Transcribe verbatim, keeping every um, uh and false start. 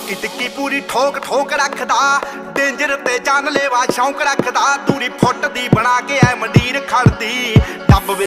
ਟਿੱਕੀ ਟਿੱਕੀ ਪੂਰੀ ਠੋਕ ਠੋਕ ਰੱਖਦਾ ਡੇਂਜਰ ਤੇ ਜਾਨ ਲੈਵਾ ਸ਼ੌਂਕ ਰੱਖਦਾ ਦੂਰੀ ਫੁੱਟ ਦੀ ਬਣਾ ਕੇ ਐ ਮੰਡੀਰ ਖੜਦੀ ਡੱਬ